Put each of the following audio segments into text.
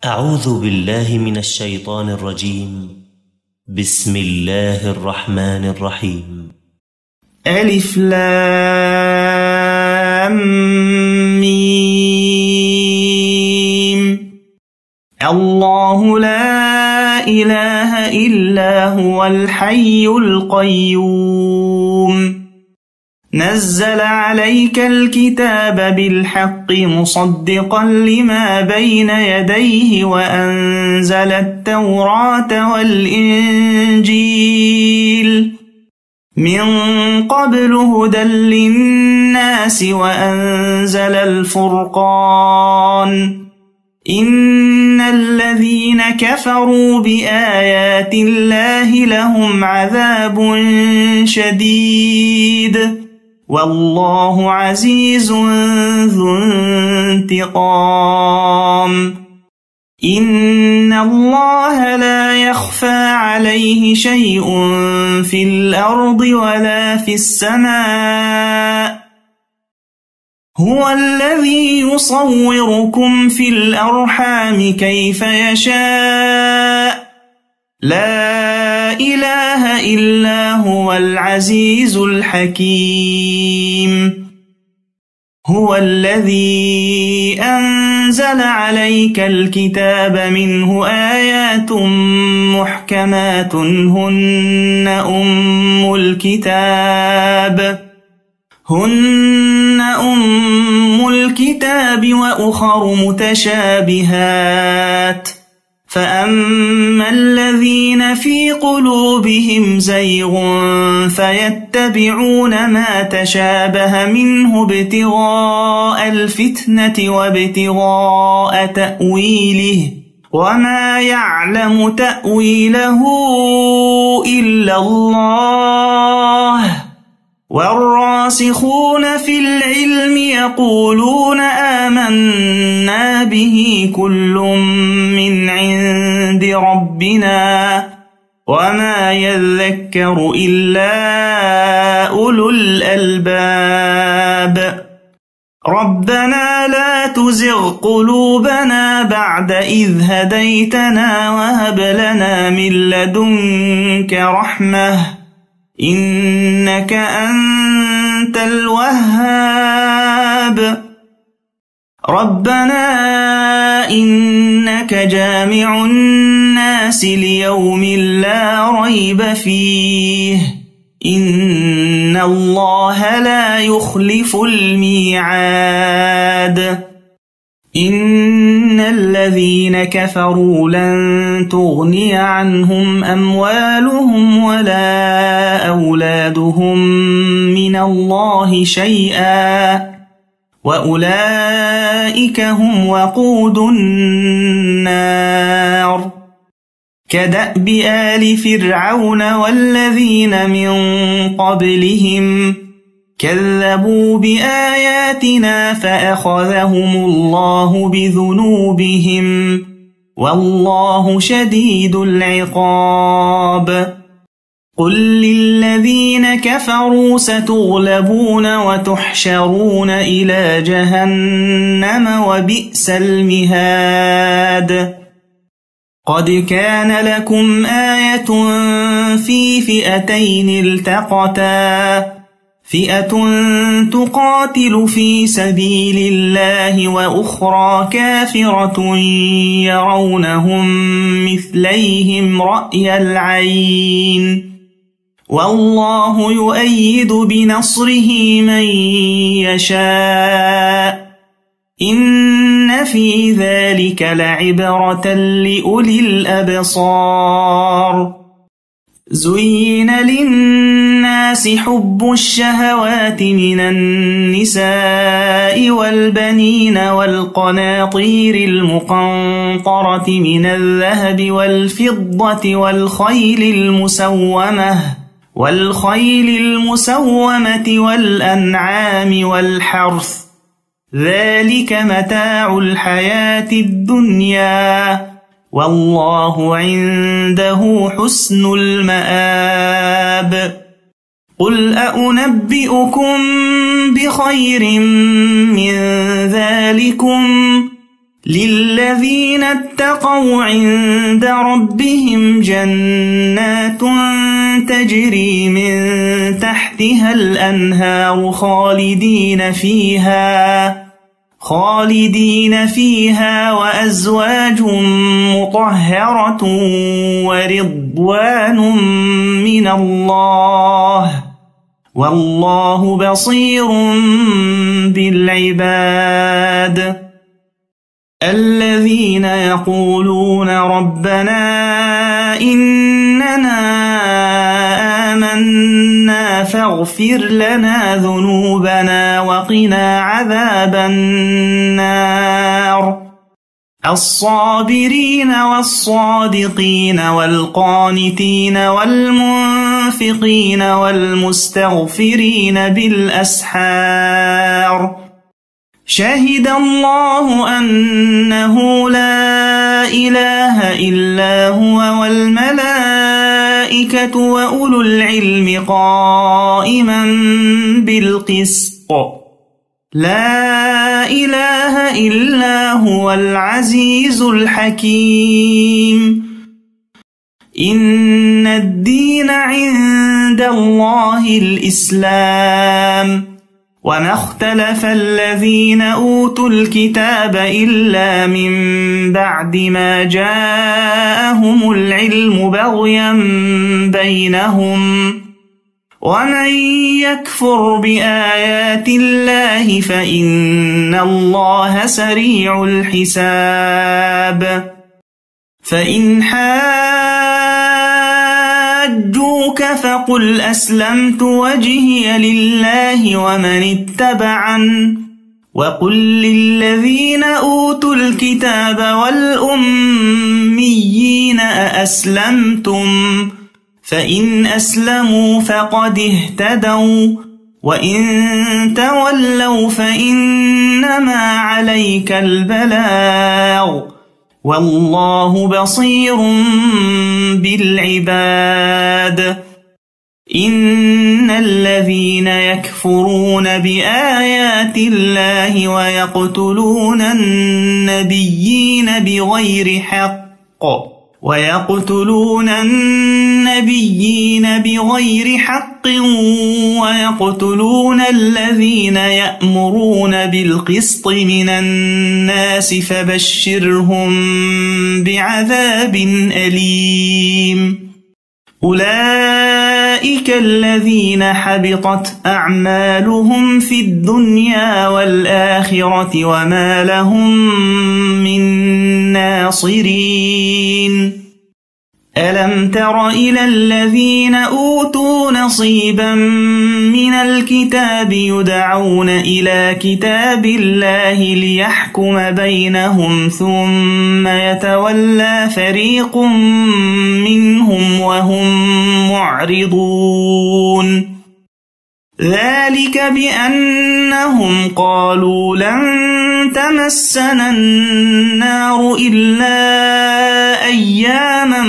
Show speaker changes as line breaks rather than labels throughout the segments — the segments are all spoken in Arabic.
أعوذ بالله من الشيطان الرجيم. بسم الله الرحمن الرحيم.
ألف لام ميم. الله لا إله إلا هو الحي القيوم. نزل عليك الكتاب بالحق مصدقا لما بين يديه وأنزل التوراة والإنجيل من قبل هدى للناس وأنزل الفرقان. إن الذين كفروا بآيات الله لهم عذاب شديد والله عزيز ذو انتقام. إن الله لا يخفى عليه شيء في الأرض ولا في السماء. هو الذي يصوركم في الأرحام كيف يشاء. لا إله إلا هو العزيز الحكيم. هو الذي أنزل عليك الكتاب منه آيات محكمات هن أم الكتاب وأخر متشابهات. فأما الذين في قلوبهم زيغ فيتبعون ما تشابه منه ابتغاء الفتنة وابتغاء تأويله وما يعلم تأويله إلا الله. والراسخون في العلم يقولون آمنا به كل من عند ربنا وما يذكر إلا أولو الألباب. ربنا لا تزغ قلوبنا بعد إذ هديتنا وهب لنا من لدنك رحمة إنك أنت الوهاب. ربنا إنك جامع الناس ليوم لا ريب فيه إن الله لا يخلف الميعاد. إن الذين كفروا لن تغني عنهم أموالهم ولا أولادهم من الله شيئا وأولئك هم وقود النار. كدأب آل فرعون والذين من قبلهم كذبوا بآياتنا فأخذهم الله بذنوبهم والله شديد العقاب. قل للذين كفروا ستغلبون وتحشرون إلى جهنم وبئس المهاد. قد كان لكم آية في فئتين التقتا فئة تقاتل في سبيل الله وأخرى كافرة يرونهم مثليهم رأي العين والله يؤيد بنصره من يشاء. إن في ذلك لعبرة لأولي الأبصار. زين للناس حب الشهوات من النساء والبنين والقناطير المقنطرة من الذهب والفضة والخيل المسومة والأنعام والحرث ذلك متاع الحياة الدنيا والله عنده حسن المآب. قل أنبئكم بخير من ذلكم للذين اتقوا عند ربهم جنات تجري من تحتها الأنهار خالدين فيها وأزواج مطهرة ورضوان من الله والله بصير بالعباد الذين يقولون ربنا إننا آمنا فاغفر لنا ذنوبنا وقنا عذاب النار الصابرين والصادقين والقانتين والمنفقين والمستغفرين بالأسحار شهد الله أنه لا إله إلا هو والملائكة وأولو العلم قائما بالقسط لا إله إلا هو العزيز الحكيم إن الدين عند الله الإسلام وما اختلف الذين أوتوا الكتاب إلا من بعد ما جاءهم العلم بغيا بينهم ومن يكفر بآيات الله فإن الله سريع الحساب فإن حاجوك فقل أسلمت وجهي لله ومن اتبعن وقل للذين أوتوا الكتاب والأميين أأسلمتم فإن أسلموا فقد اهتدوا وإن تولوا فإنما عليك البلاغ والله بصير بالعباد إن الذين يكفرون بآيات الله ويقتلون النبيين بغير حق ويقتلون الذين يأمرون بالقسط من الناس فبشرهم بعذاب أليم أولئك الذين حبطت أعمالهم في الدنيا والآخرة وما لهم من ناصرين ألم تر إلى الذين أوتوا نصيبا من الكتاب يدعون إلى كتاب الله ليحكم بينهم ثم يتولى فريق منهم وهم معرضون ذلك بأنهم قالوا لن تمسنا النار إلا أياما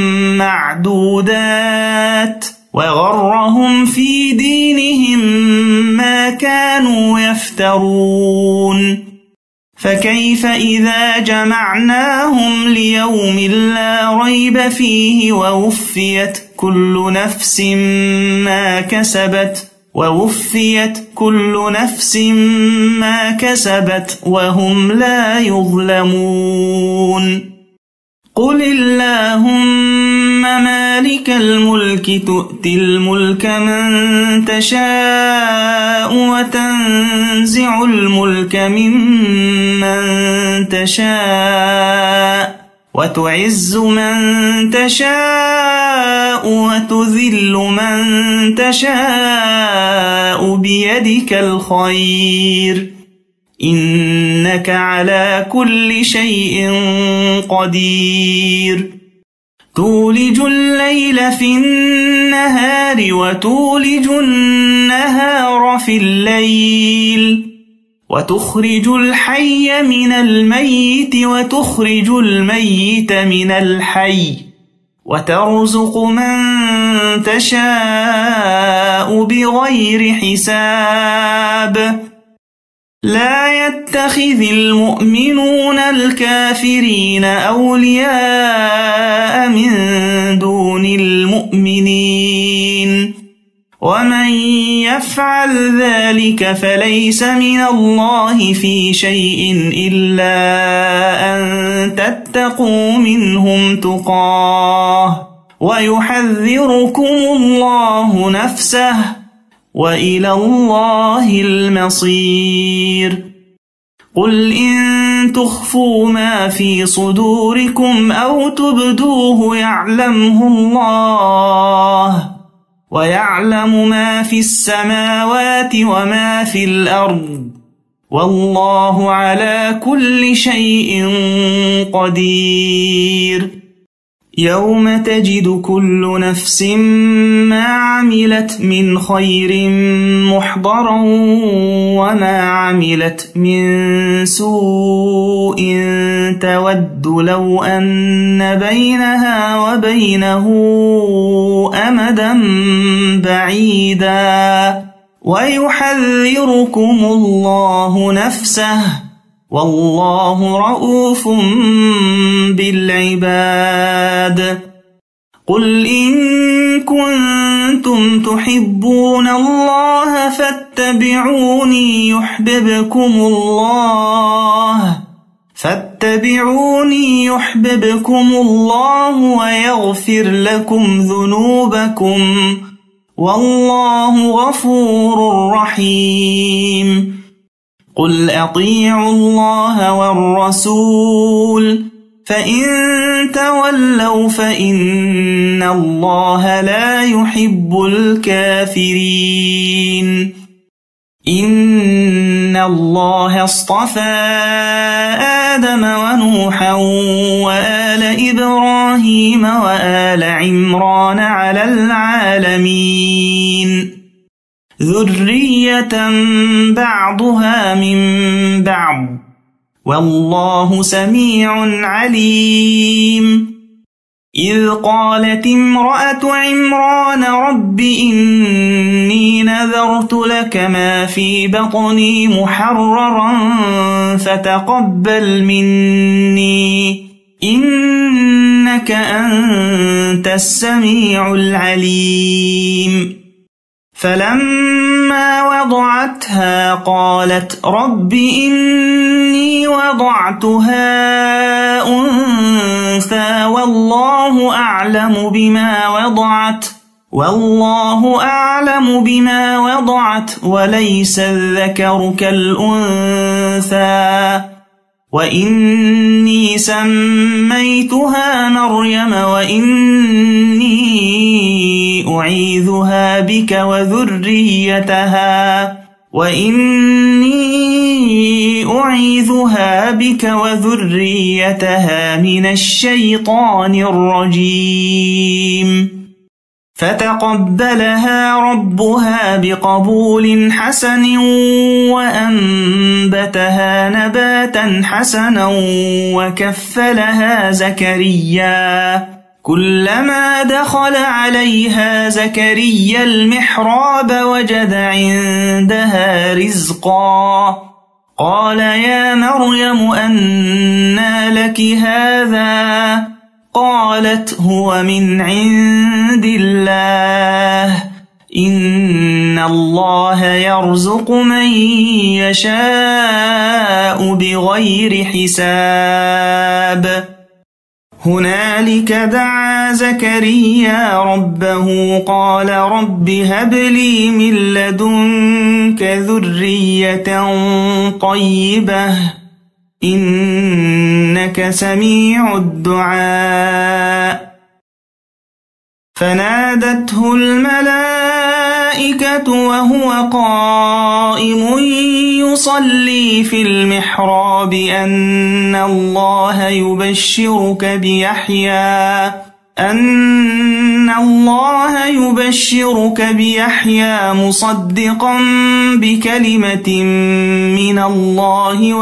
معدودات وغرهم في دينهم ما كانوا يفترون فكيف إذا جمعناهم ليوم لا ريب فيه ووفيت كل نفس ما كسبت وهم لا يظلمون قل اللهم مالك الملك تؤتي الملك من تشاء وتنزع الملك ممن تشاء وتعز من تشاء وتذل من تشاء بيدك الخير إنك على كل شيء قدير تولج الليل في النهار وتولج النهار في الليل وتخرج الحي من الميت وتخرج الميت من الحي وترزق من تشاء بغير حساب لا يتخذ المؤمنون الكافرين أولياء من دون المؤمنين ومن يفعل ذلك فليس من الله في شيء إلا أن تتقوا منهم تقاه ويحذركم الله نفسه وإلى الله المصير قل إن تخفوا ما في صدوركم أو تبدوه يعلمه الله ويعلم ما في السماوات وما في الأرض والله على كل شيء قدير يوم تجد كل نفس ما عملت من خير محضرا وما عملت من سوء تود لو أن بينها وبينه أمدا بعيدا ويحذركم الله نفسه والله رؤوف بالعباد قل إن كنتم تحبون الله فاتبعوني يحببكم الله ويغفر لكم ذنوبكم والله غفور رحيم قل أطيعوا الله والرسول فإن تولوا فإن الله لا يحب الكافرين إن الله اصطفى آدم ونوحا وآل إبراهيم وآل عمران على العالمين ذرية بعضها من بعض والله سميع عليم إذ قالت امرأة عمران رب إني نذرت لك ما في بطني محررا فتقبل مني إنك أنت السميع العليم فلما وضعتها قالت رب إني وضعتها أنثى والله أعلم بما وضعت وليس الذكر كالأنثى وإني سميتها مريم وإني أعيذها بك وذريتها من الشيطان الرجيم فتقبلها ربها بقبول حسن وأنبتها نباتا حسنا وكفلها زكريا كلما دخل عليها زكريا المحراب وجد عندها رزقا قال يا مريم أنى لك هذا قالت هو من عند الله إن الله يرزق من يشاء بغير حساب هنالك دعا زكريا ربه قال رب هب لي من لدنك ذرية طيبة إنك سميع الدعاء فنادته الملائكة وهو قائم يصلي في المحراب أن الله يبشرك بيحيى مصدقا بكلمة من الله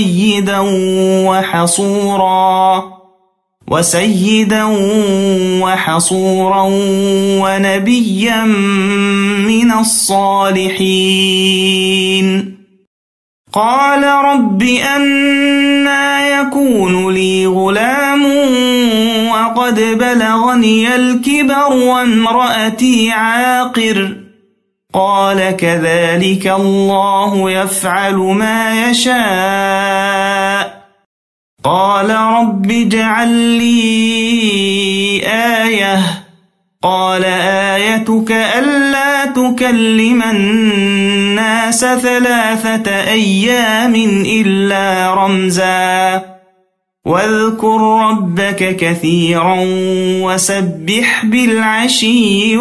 وسيدا وحصورا ونبيا من الصالحين قال رب أنى يكون لي غلام وقد بلغني الكبر وامرأتي عاقر قال كذلك الله يفعل ما يشاء قال رب اجعل لي آية قال آيتك ألا تكلم الناس 3 أيام إلا رمزا واذكر ربك كثيرا وسبح بالعشي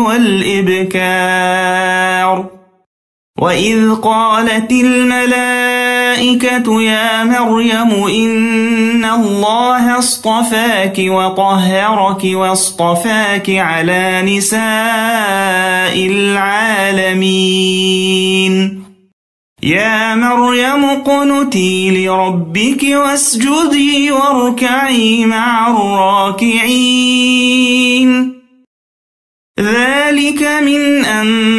والإبكار وإذ قالت الملائكة يا مريم إن الله اصطفاك وطهرك واصطفاك على نساء العالمين يا مريم اقنتي لربك واسجدي واركعي مع الراكعين ذلك من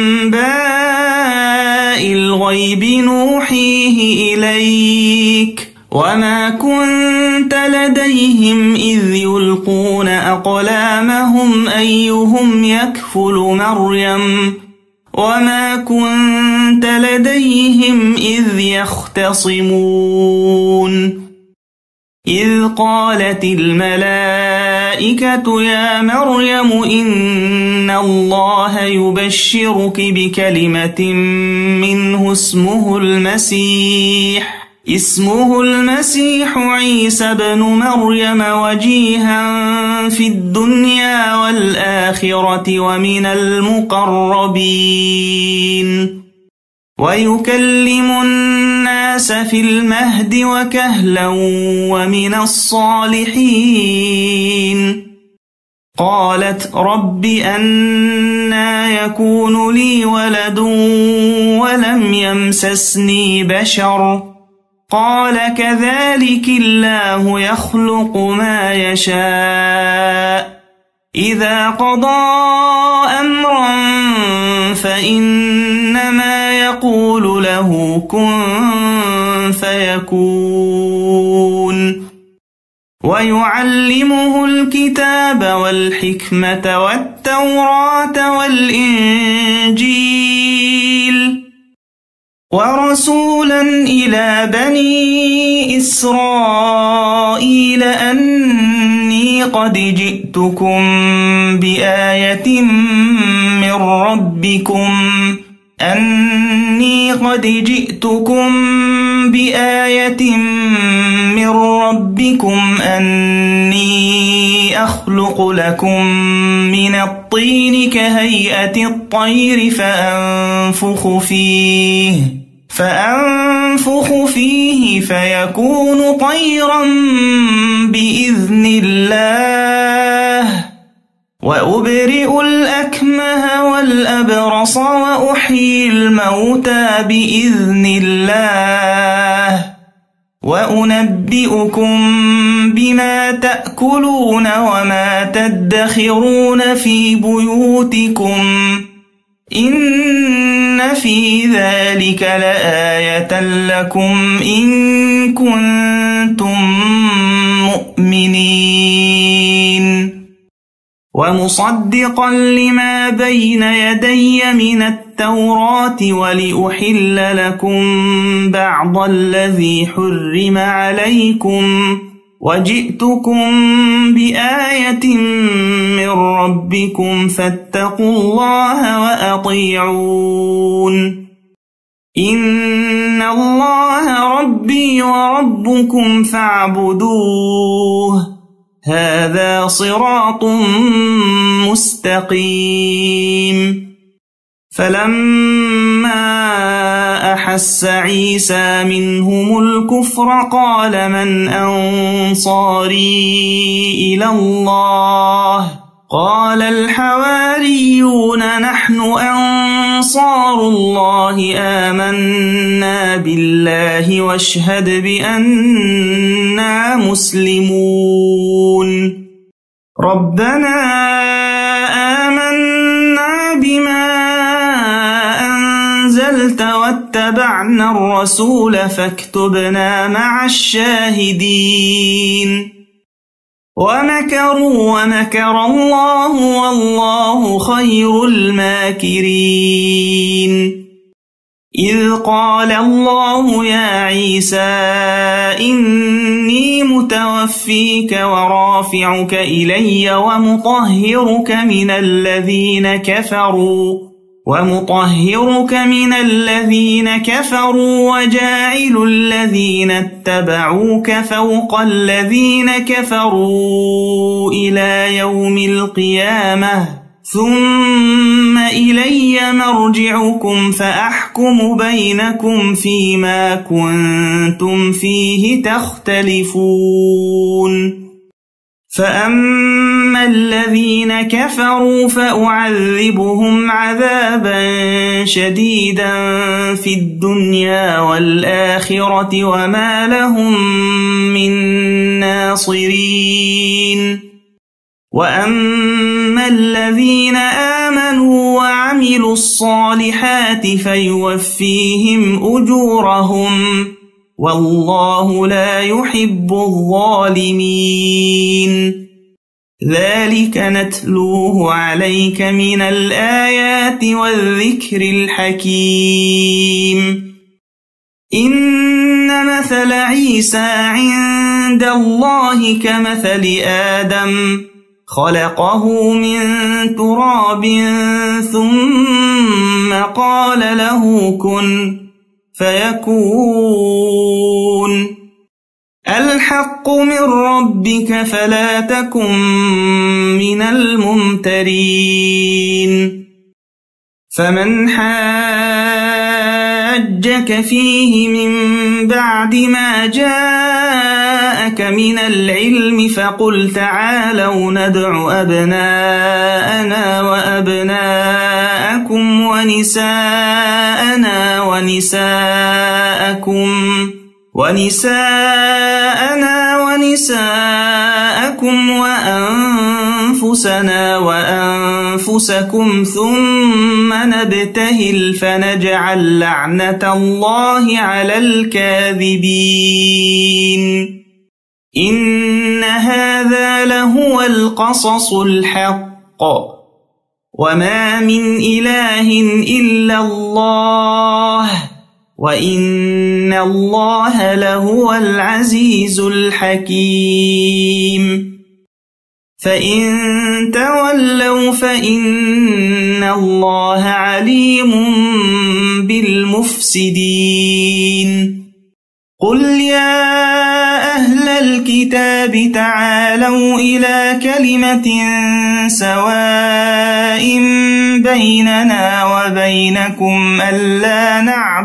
أنباء الغيب نوحيه إليك وما كنت لديهم إذ يلقون أقلامهم أيهم يكفل مريم وما كنت لديهم إذ يختصمون إذ قالت الملائكة يا مريم إن الله يبشرك بكلمة منه اسمه المسيح عيسى بن مريم وجيها في الدنيا والآخرة ومن المقربين ويكلم الناس في المهد وكهلا ومن الصالحين قالت رب أنى يكون لي ولد ولم يمسسني بشر قال كذلك الله يخلق ما يشاء إذا قضى أمرا فإنما يقول له كن فيكون ويعلمه الكتاب والحكمة والتوراة والإنجيل ورسولا إلى بني إسرائيل أني قد جئتكم بآية من ربكم أني أخلق لكم من الطين كهيئة الطير فأنفخ فيه فيكون طيرا بإذن الله وأبرئ الأكمه والأبرص وأحيي الموتى بإذن الله وأنبئكم بما تأكلون وما تدخرون في بيوتكم إن في ذلك لآية لكم إن كنتم مؤمنين ومصدقا لما بين يدي من التوراة ولأحل لكم بعض الذي حرم عليكم وجئتكم بآية من ربكم فاتقوا الله وأطيعون إن الله ربي وربكم فاعبدوه هذا صراط مستقيم فلما أحس عيسى منهم الكفر قال من أنصاري إلى الله قال الحواريون نحن أنصار الله آمنا بالله واشهد بأننا مسلمون ربنا آمنا بما أنزلت واتبعنا الرسول فاكتبنا مع الشاهدين ومكروا ومكر الله والله خير الماكرين إذ قال الله يا عيسى إني متوفيك ورافعك إلي ومطهرك من الذين كفروا وجاعل الذين اتبعوك فوق الذين كفروا إلى يوم القيامة ثم إلي مرجعكم فأحكم بينكم فيما كنتم فيه تختلفون فأما الذين كفروا فأعذبهم عذابا شديدا في الدنيا والآخرة وما لهم من ناصرين وأما الذين آمنوا وعملوا الصالحات فيوفيهم أجورهم والله لا يحب الظالمين ذلك نتلوه عليك من الآيات والذكر الحكيم إن مثل عيسى عند الله كمثل آدم خلقه من تراب ثم قال له كن فيكون الحق من ربك فلا تكن من الممترين فمن حاجك فيه من بعد ما جاءك من العلم فقل تعالوا ندع أبناءنا وأبناءكم ونساءكم وأنفسنا وأنفسكم ثم نبتهل فنجعل لعنة الله على الكاذبين إن هذا لهو القصص الحق وما من إله إلا الله وإن الله لهو العزيز الحكيم فإن تولوا فإن الله عليم بالمفسدين قل يا أهل الكتاب تعالوا إلى كلمة سواء بيننا وبينكم ألا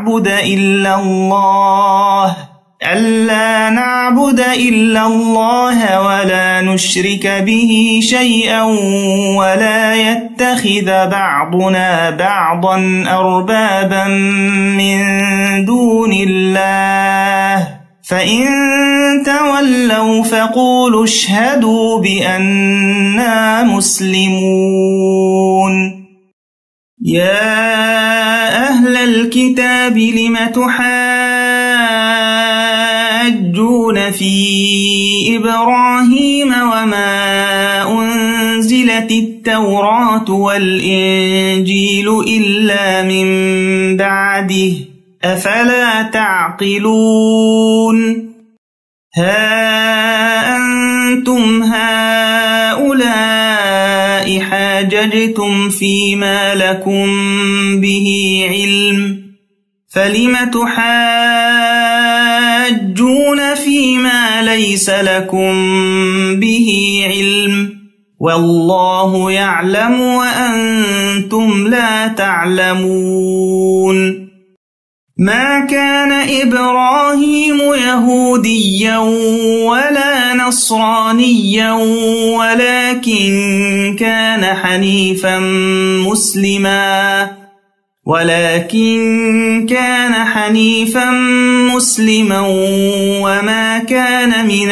نعبد إلا الله ولا نشرك به شيئا ولا يتخذ بعضنا بعضا أربابا من دون الله فإن تولوا فقولوا اشهدوا بأننا مسلمون يا أهل الكتاب لم تحاجون في إبراهيم وما أنزلت التوراة والإنجيل إلا من بعده أفلا تعقلون ها أنتم هؤلاء حاججتم فيما لكم به علم فلم تحاجون فيما ليس لكم به علم والله يعلم وأنتم لا تعلمون ما كان إبراهيم يهوديا ولا نصرانيا ولكن كان حنيفا مسلما وما كان من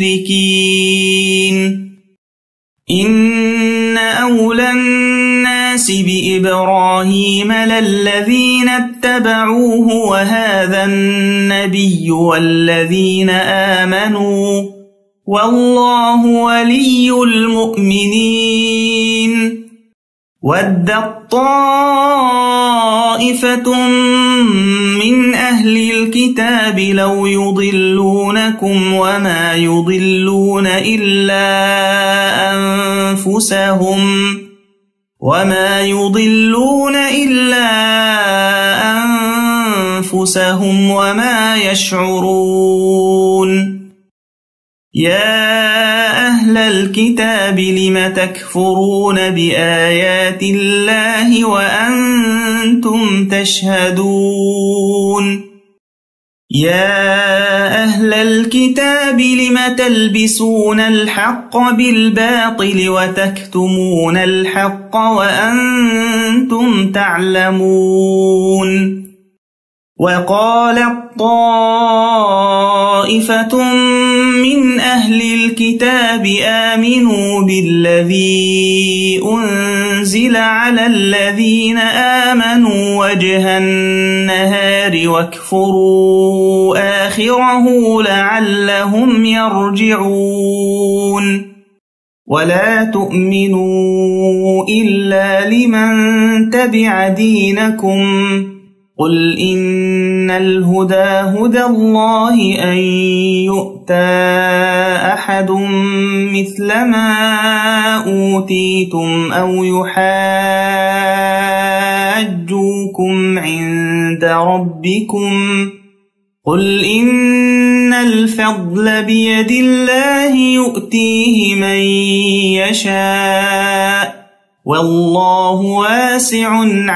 المشركين إن أولى الناس الناس بإبراهيم للذين اتبعوه وهذا النبي والذين آمنوا والله ولي المؤمنين ودت طائفة من أهل الكتاب لو يضلونكم وما يضلون إلا أنفسهم وما يشعرون يا أهل الكتاب لم تكفرون بآيات الله وأنتم تشهدون يا أهل الكتاب لم تلبسون الحق بالباطل وتكتمون الحق وأنتم تعلمون وقالت طائفة من أهل الكتاب آمنوا بالذي أنزل على الذين آمنوا وجه النهار واكفروا آخره لعلهم يرجعون ولا تؤمنوا إلا لمن تبع دينكم قل إن الهدى هدى الله أن يؤتى أحد مثل ما أوتيتم أو يحاجوكم عند ربكم قل إن الفضل بيد الله يؤتيه من يشاء والله واسع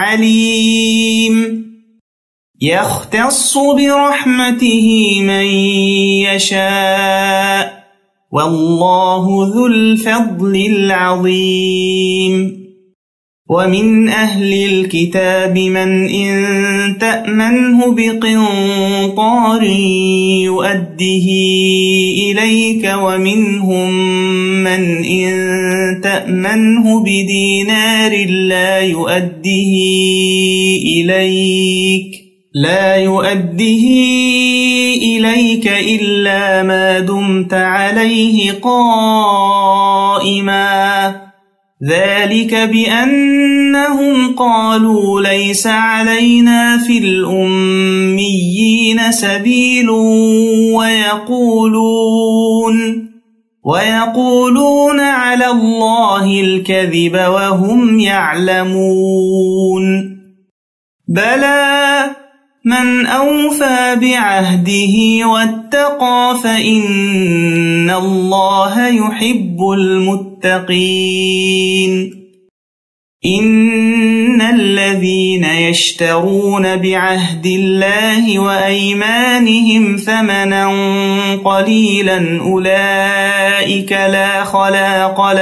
عليم يختص برحمته من يشاء والله ذو الفضل العظيم ومن أهل الكتاب من إن تأمنه بقنطار يؤده إليك ومنهم من إن تأمنه بدينار لا يؤده إليك إلا ما دمت عليه قائما ذلك بأنهم قالوا ليس علينا في الأميين سبيل ويقولون على الله الكذب وهم يعلمون بلى من أوفى بعهده واتقى فإن الله يحب المتقين إن الذين يشترون بعهد الله وأيمانهم ثمنا قليلا أولئك لا خلاق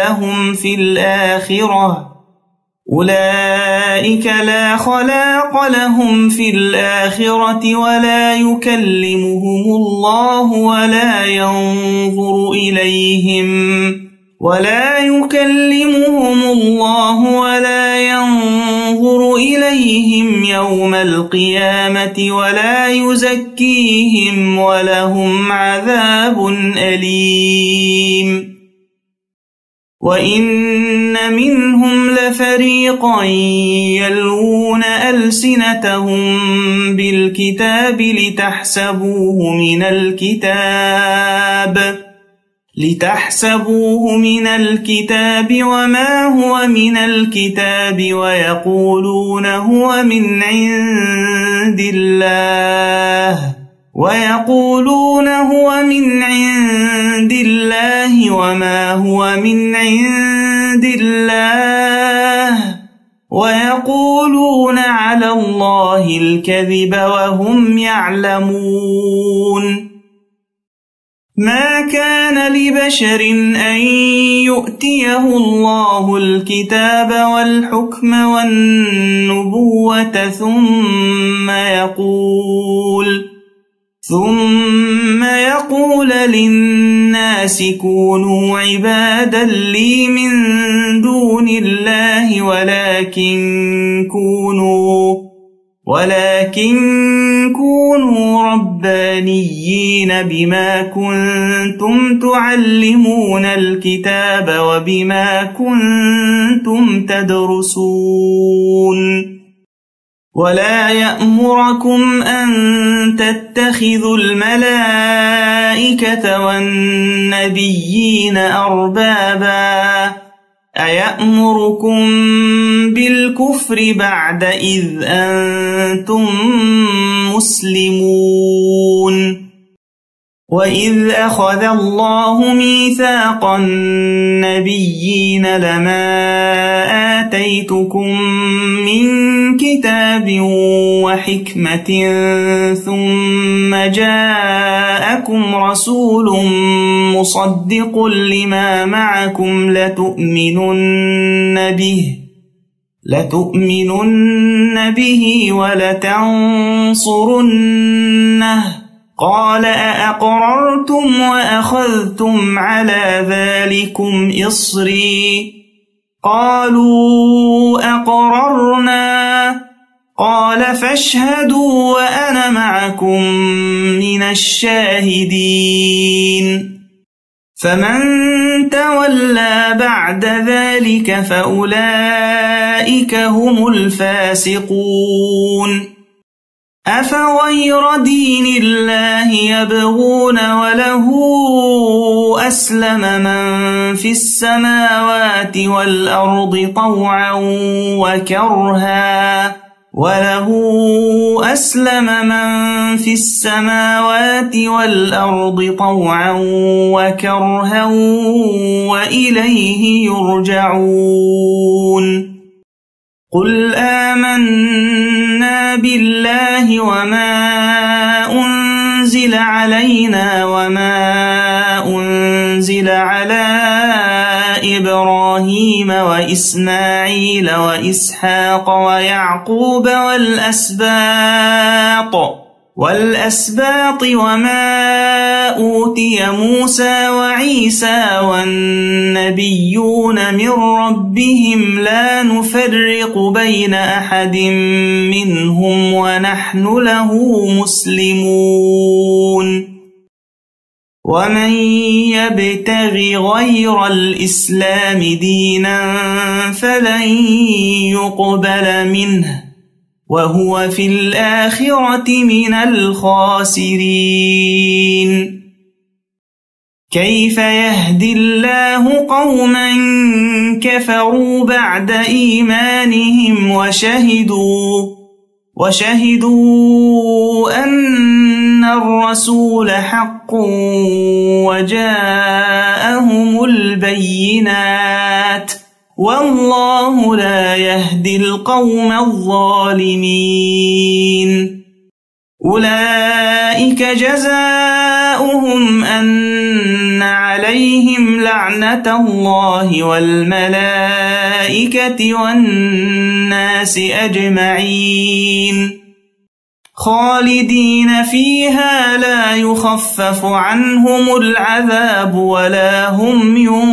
لهم في الآخرة ولا يكلمهم الله ولا ينظر إليهم يوم القيامة ولا يزكيهم ولهم عذاب أليم وإن منهم لفريقا يلوون ألسنتهم بالكتاب لتحسبوه من الكتاب وما هو من الكتاب ويقولون هو من عند الله وما هو من عند الله ويقولون على الله الكذب وهم يعلمون ما كان لبشر أن يؤتيه الله الكتاب والحكم والنبوة ثم يقول للناس كونوا عبادا لي من دون الله ولكن كونوا ربانيين بما كنتم تعلمون الكتاب وبما كنتم تدرسون ولا يأمركم أن تتخذوا الملائكة والنبيين أربابا أيأمركم بالكفر بعد إذ أنتم مسلمون وإذ أخذ الله ميثاق النبيين لما آتيتكم من كتاب وحكمة ثم جاءكم رسول مصدق لما معكم لتؤمنن به ولتنصرنه قال أأقررتم وأخذتم على ذلكم إصري قالوا أقررنا قال فاشهدوا وأنا معكم من الشاهدين فمن تولى بعد ذلك فأولئك هم الفاسقون أفغير دين الله يبغون وله أسلم من في السماوات والأرض طوعا وكرها وإليه يرجعون قل آمنا بالله وما أنزل علينا وما أنزل على إبراهيم وإسماعيل وإسحاق ويعقوب والأسباط وما أوتي موسى وعيسى والنبيون من ربهم لا نفرق بين أحد منهم ونحن له مسلمون ومن يبتغ غير الإسلام دينا فلن يقبل منه وهو في الآخرة من الخاسرين كيف يهدي الله قوما كفروا بعد إيمانهم وشهدوا أن الرسول حق وجاءهم البينات والله لا يهدي القوم الظالمين أولئك جزاؤهم أن عليهم لعنة الله والملائكة والناس أجمعين خالدين فيها لا يخفف عنهم العذاب ولا هم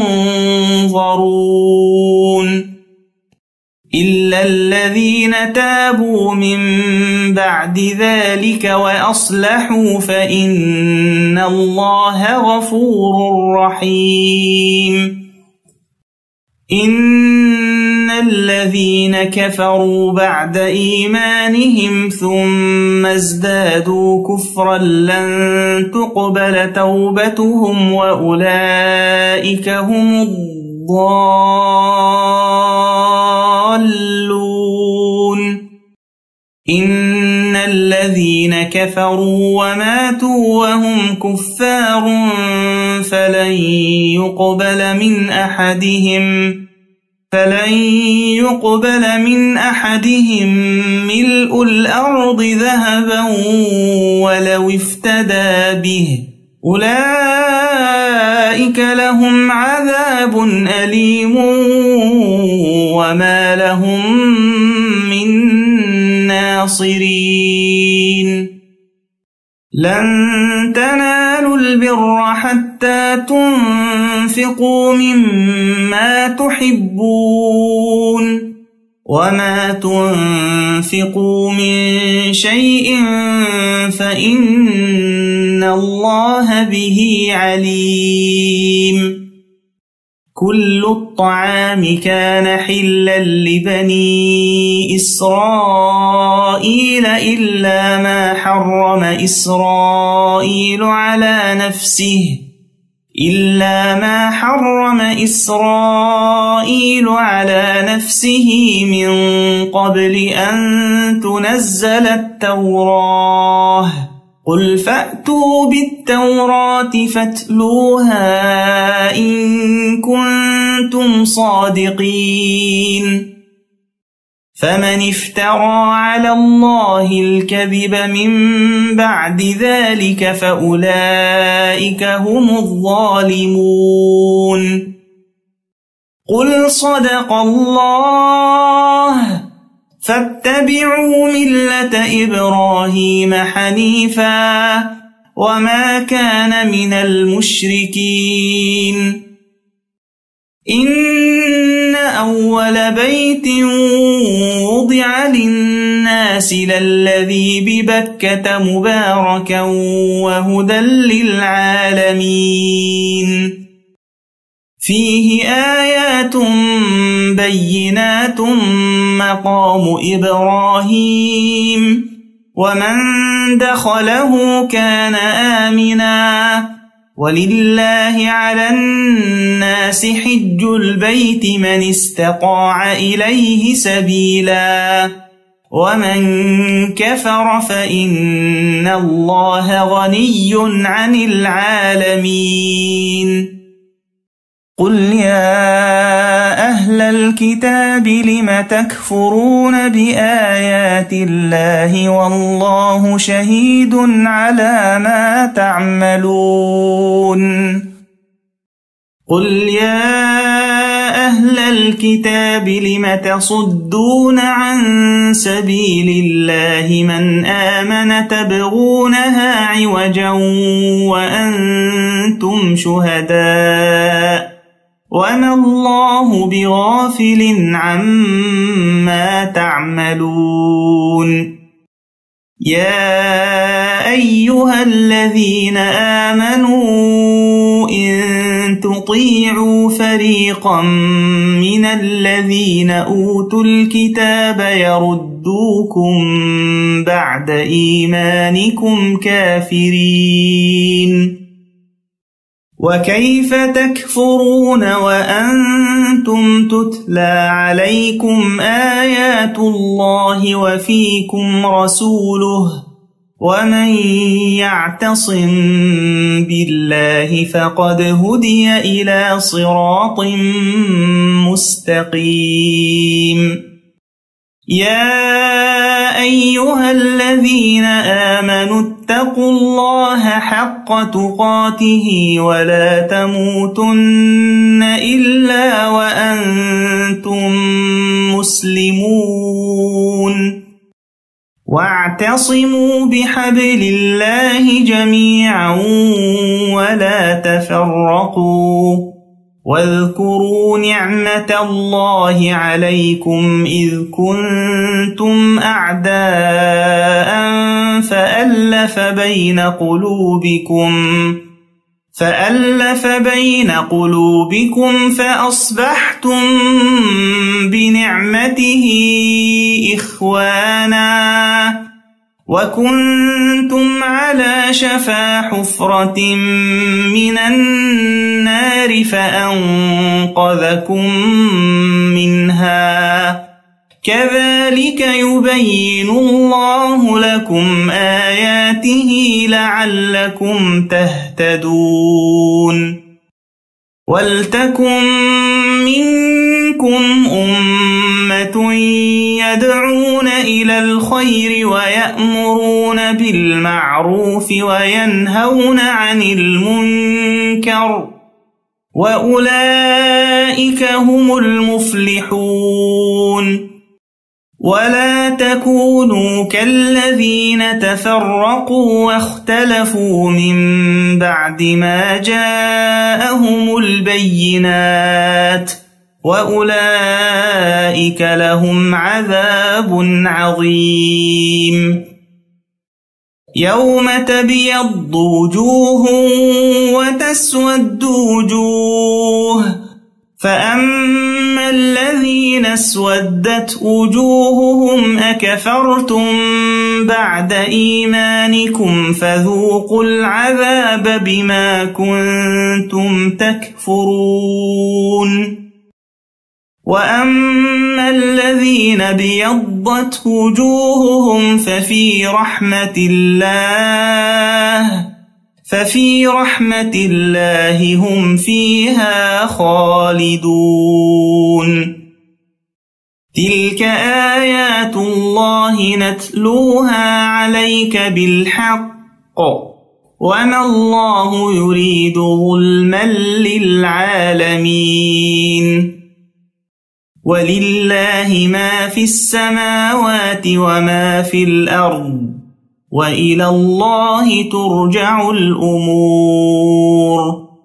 ينظرون إلا الذين تابوا من بعد ذلك وأصلحوا فإن الله غفور رحيم إن الذين كفروا بعد إيمانهم ثم ازدادوا كفرا لن تقبل توبتهم وأولئك هم الضالون إن الذين كفروا وماتوا وهم كفار فلن يقبل من أحدهم ملء الأرض ذهبا ولو افتدى به أولئك لهم عذاب أليم وما لهم من ناصرين لن تنالوا البر حتى تنفقوا مما تحبون وما تنفقوا من شيء فإن الله به عليم. كل الطعام كان حلا لبني إسرائيل إلا ما حرم إسرائيل على نفسه من قبل أن تنزل التوراة. قل فأتوا بالتوراة فاتلوها إن كنتم صادقين. فمن افترى على الله الكذب من بعد ذلك فأولئك هم الظالمون. قل صدق الله فاتبعوا ملة إبراهيم حنيفا وما كان من المشركين. إن أول بيت وضع للناس للذي ببكة مباركا وهدى للعالمين. فيه آيات بينات مقام إبراهيم ومن دخله كان آمنا ولله على الناس حج البيت من استطاع إليه سبيلا ومن كفر فإن الله غني عن العالمين. قل يا أهل الكتاب لم تكفرون بآيات الله والله شهيد على ما تعملون. قل يا أهل الكتاب لم تصدون عن سبيل الله من آمن تبغونها عوجا وأنتم شهداء وما الله بغافل عما تعملون. يا أيها الذين آمنوا إن تطيعوا فريقا من الذين أوتوا الكتاب يردوكم بعد إيمانكم كافرين. وكيف تكفرون وأنتم تتلى عليكم آيات الله وفيكم رسوله ومن يعتصم بالله فقد هدي إلى صراط مستقيم. يا أيها الذين آمنوا اتقوا الله حق تقاته ولا تموتن إلا وأنتم مسلمون. واعتصموا بحبل الله جميعا ولا تفرقوا. واذكروا نعمة الله عليكم إذ كنتم أعداء فألف بين قلوبكم فأصبحتم بنعمته إخوانا وكنتم على شفا حفرة من النار فأنقذكم منها. كذلك يبين الله لكم آياته لعلكم تهتدون. ولتكن منكم أمة يدعون إلى الخير ويأمرون بالمعروف وينهون عن المنكر وأولئك هم المفلحون. ولا تكونوا كالذين تفرقوا واختلفوا من بعد ما جاءهم البينات وأولئك لهم عذاب عظيم يوم تبيض وجوه وتسود وجوه فأما الذين اسودت وجوههم أكفرتم بعد إيمانكم فذوقوا العذاب بما كنتم تكفرون وأما الذين ابيضت وجوههم ففي رحمة الله هم فيها خالدون تلك آيات الله نتلوها عليك بالحق وما الله يريد ظلما للعالمين ولله ما في السماوات وما في الأرض وإلى الله ترجع الأمور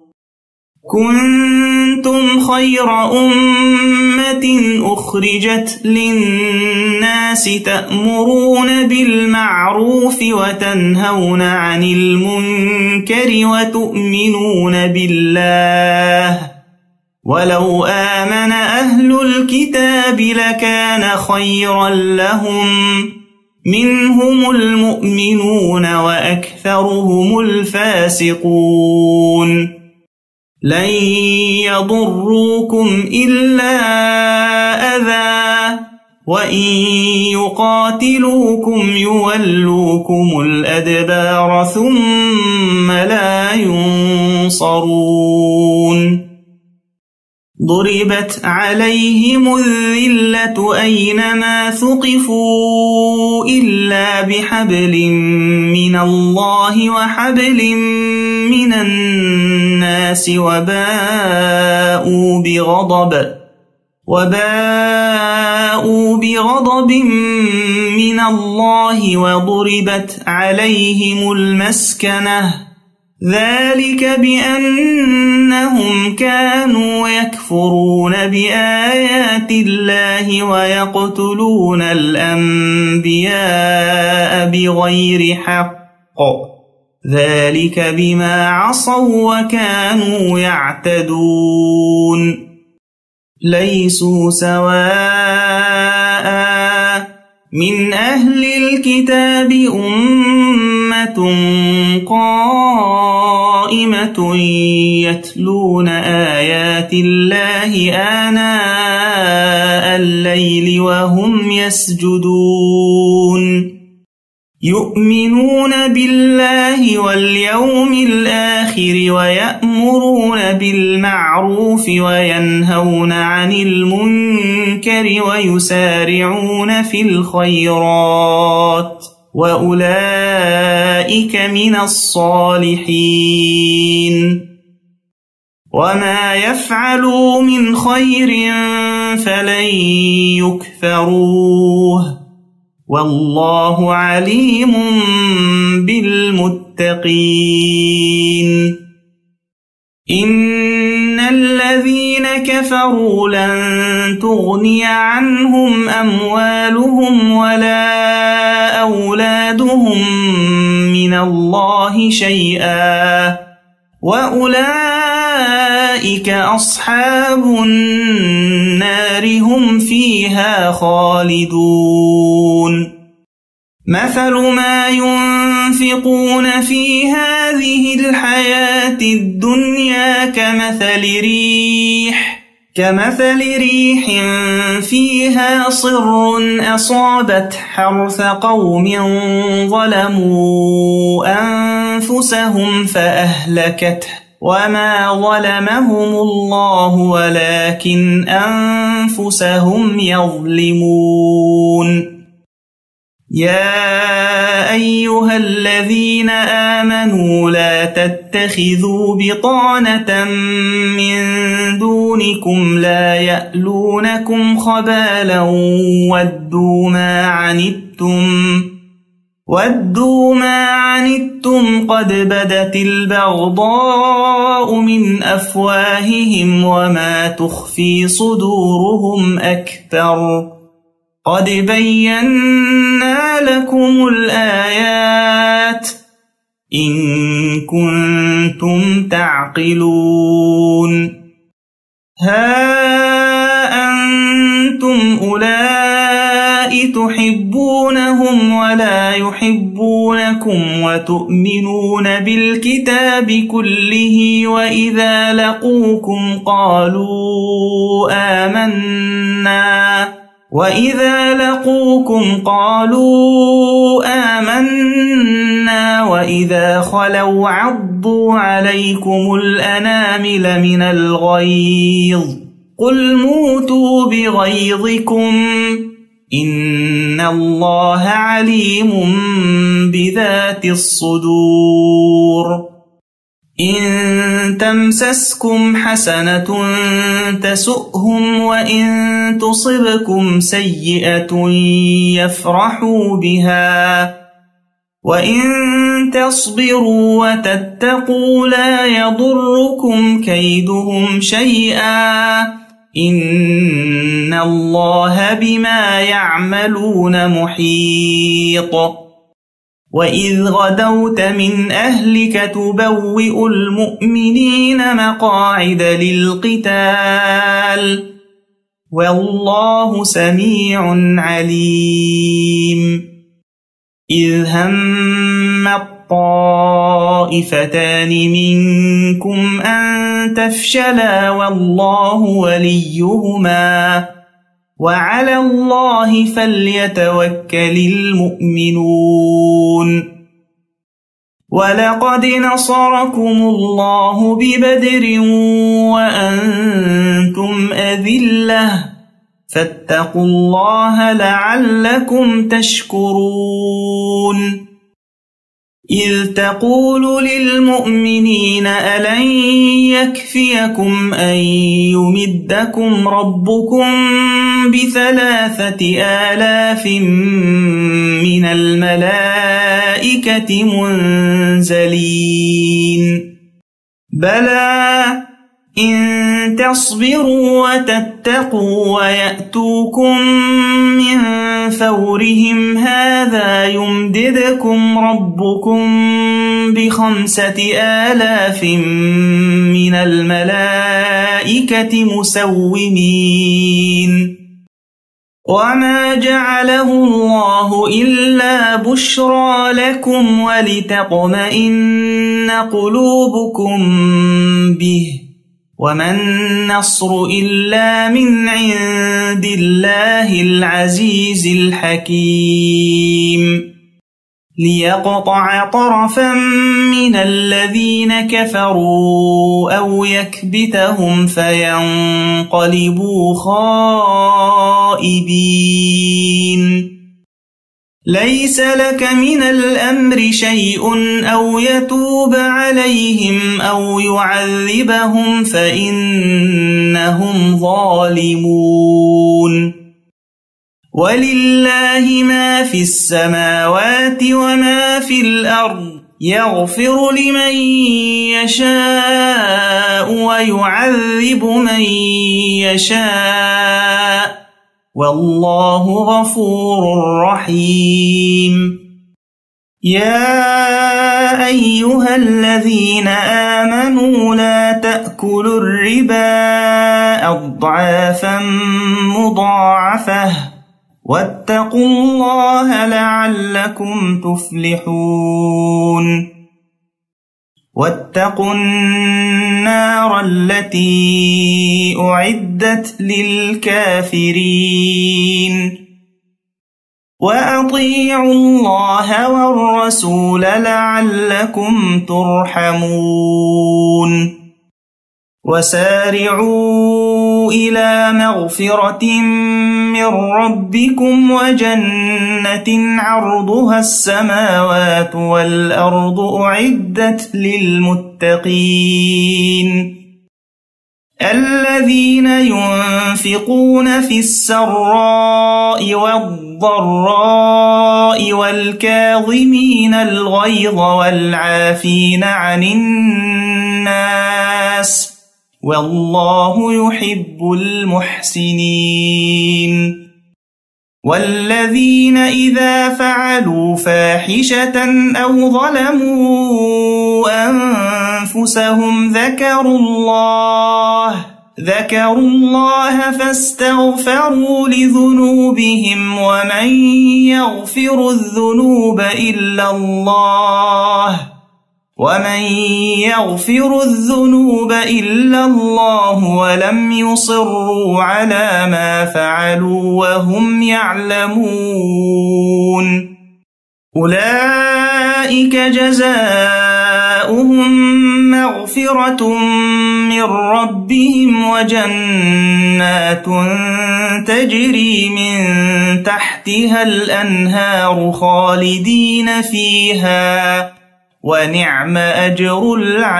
كنتم خير أمة أخرجت للناس تأمرون بالمعروف وتنهون عن المنكر وتؤمنون بالله ولو آمن أهل الكتاب لكان خيرا لهم منهم المؤمنون وأكثرهم الفاسقون لن يضروكم إلا أذى وإن يقاتلوكم يولوكم الأدبار ثم لا ينصرون ضربت عليهم الذلة أينما ثقفوا إلا بحبل من الله وحبل من الناس وباءوا بغضب من الله وضربت عليهم المسكنة ذلك بأنهم كانوا يكفرون بآيات الله ويقتلون الأنبياء بغير حق ذلك بما عصوا وكانوا يعتدون ليسوا سواء من أهل الكتاب أمة قائمة يتلون آيات الله آناء الليل وهم يسجدون يؤمنون بالله واليوم الآخر ويأمرون بالمعروف وينهون عن المنكر ويسارعون في الخيرات وأولئك من الصالحين وما يفعلوا من خير فلن يكفروه والله عليم بالمتقين إن الذين كفروا لن تغني عنهم أموالهم ولا أولادهم من الله شيئا وأولئك أصحاب النار هم فيها خالدون مثل ما ينفقون في هذه الحياة الدنيا كمثل ريح فيها صر أصابت حرث قوم ظلموا أنفسهم فأهلكته وما ظلمهم الله ولكن أنفسهم يظلمون يا أيها الذين آمنوا لا تتخذوا بطانة من دون دونكم لا يألونكم خبالا ودوا ما عنتم قد بدت البغضاء من أفواههم وما تخفي صدورهم أكبر قد بينا لكم الآيات إن كنتم تعقلون ها أنتم أولئك تحبونهم ولا يحبونكم وتؤمنون بالكتاب كله وإذا لقوكم قالوا آمنا وإذا خلوا عضوا عليكم الأنامل من الغيظ قل موتوا بغيظكم إن الله عليم بذات الصدور إن تمسسكم حسنة تسؤهم وإن تصبكم سيئة يفرحوا بها وإن تصبروا وتتقوا لا يضركم كيدهم شيئا إن الله بما يعملون محيط وإذ غدوت من أهلك تبوئ المؤمنين مقاعد للقتال والله سميع عليم إذ هم الطائفتان منكم أن تفشلا والله وليهما وعلى الله فليتوكل المؤمنون ولقد نصركم الله ببدر وأنتم أذلة فاتقوا الله لعلكم تشكرون إذ تقول للمؤمنين ألن يكفيكم أن يمدكم ربكم ب3,000 من الملائكة منزلين بلى إن تصبروا وتتقوا ويأتوكم من فورهم هذا يمددكم ربكم ب5,000 من الملائكة مسومين وما جعله الله إلا بشرى لكم ولتطمئن قلوبكم به وما النصر إلا من عند الله العزيز الحكيم ليقطع طرفا من الذين كفروا أو يكبتهم فينقلبوا خائبين ليس لك من الأمر شيء أو يتوب عليهم أو يعذبهم فإنهم ظالمون ولله ما في السماوات وما في الأرض يغفر لمن يشاء ويعذب من يشاء والله غفور رحيم يا أيها الذين آمنوا لا تأكلوا الربا أضعافا مضاعفة واتقوا الله لعلكم تفلحون واتقوا النار التي أعدت للكافرين وأطيعوا الله والرسول لعلكم ترحمون وسارعوا إلى مغفرة من ربكم وجنة عرضها السماوات والأرض أعدت للمتقين الذين ينفقون في السراء والضراء والكاظمين الغيظ والعافين عن الناس والله يحب المحسنين والذين إذا فعلوا فاحشة أو ظلموا أنفسهم ذكروا الله فاستغفروا لذنوبهم ومن يغفر الذنوب إلا الله ولم يصروا على ما فعلوا وهم يعلمون أولئك جزاؤهم مغفرة من ربهم وجنات تجري من تحتها الأنهار خالدين فيها ونعم أجر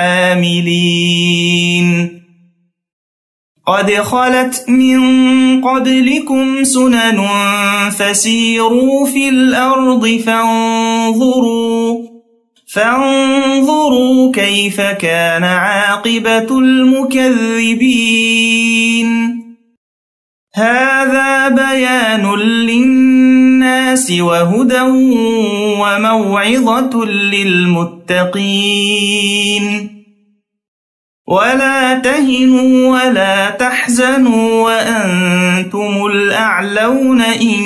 العاملين قد خلت من قبلكم سنن فسيروا في الأرض فانظروا كيف كان عاقبة المكذبين هذا بيان للناس وهدى وموعظة للمتقين ولا تهنوا ولا تحزنوا وأنتم الأعلون إن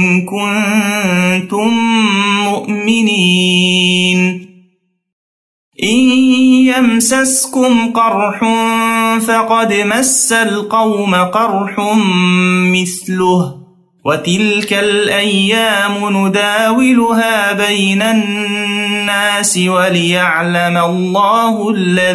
كنتم مؤمنين إن يمسسكم قرح فقد مس القوم قرح مثله وتلك الأيام نداولها بين الناس وليعلم الله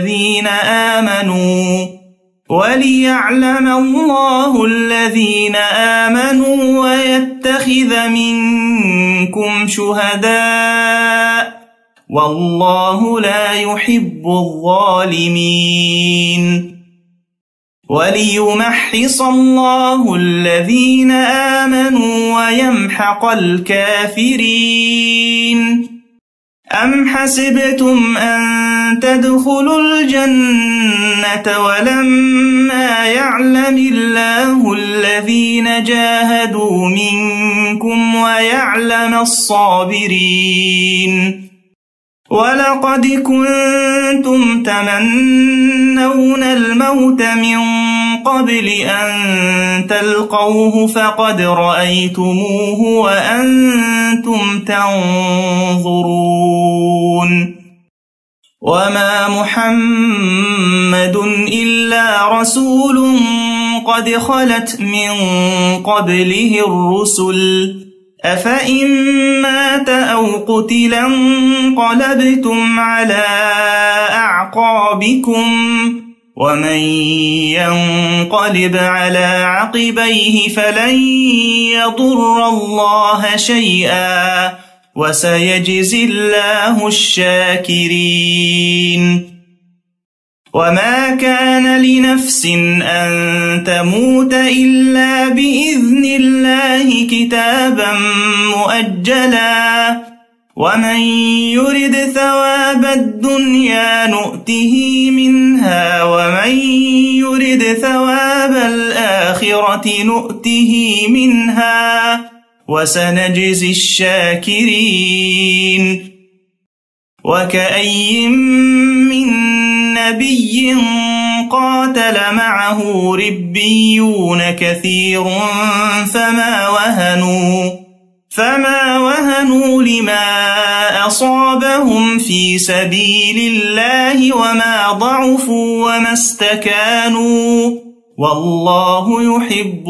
الذين آمنوا ويتخذ منكم شهداء والله لا يحب الظالمين وليمحص الله الذين آمنوا ويمحق الكافرين أم حسبتم أن تدخلوا الجنة ولما يعلم الله الذين جاهدوا منكم ويعلم الصابرين ولقد كنتم تمنون الموت من قبل أن تلقوه فقد رأيتموه وأنتم تنظرون وما محمد إلا رسول قد خلت من قبله الرسل أفإن مات أو قتل انقلبتم على أعقابكم ومن ينقلب على عقبيه فلن يضر الله شيئا وسيجزي الله الشاكرين وما كان لنفس أن تموت إلا بإذن الله كتابا مؤجلا ومن يرد ثواب الدنيا نؤته منها ومن يرد ثواب الآخرة نؤته منها وسنجزي الشاكرين وكأي من نبي قاتل معه ربيون كثير فما وهنوا لما أصابهم في سبيل الله وما ضعفوا وما استكانوا والله يحب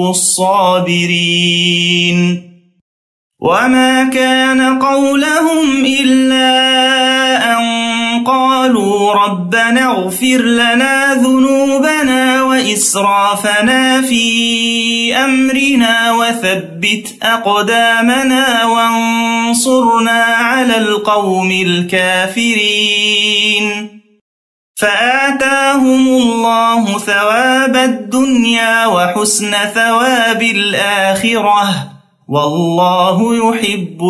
الصابرين وما كان قولهم إلا أن قالوا ربنا اغفر لنا ذنوبنا وإسرافنا في أمرنا وثبت أقدامنا وانصرنا على القوم الكافرين فآتاهم الله ثواب الدنيا وحسن ثواب الآخرة والله يحب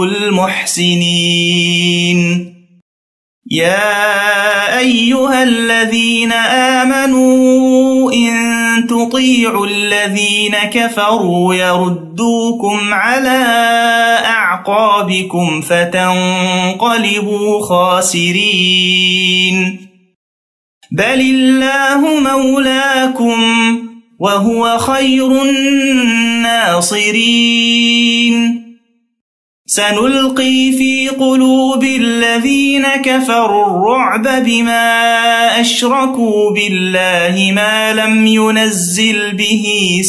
المحسنين. يا أيها الذين آمنوا إن تطيعوا الذين كفروا يردوكم على أعقابكم فتنقلبوا خاسرين. بل الله مولاكم وهو خير الناصرين. سنلقي في قلوب الذين كفروا الرعب بما أشركوا بالله ما لم ينزل به